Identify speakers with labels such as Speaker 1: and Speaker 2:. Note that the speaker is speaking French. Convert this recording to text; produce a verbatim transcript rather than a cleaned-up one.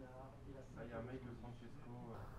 Speaker 1: Là, il y a un mec de Francesco. euh,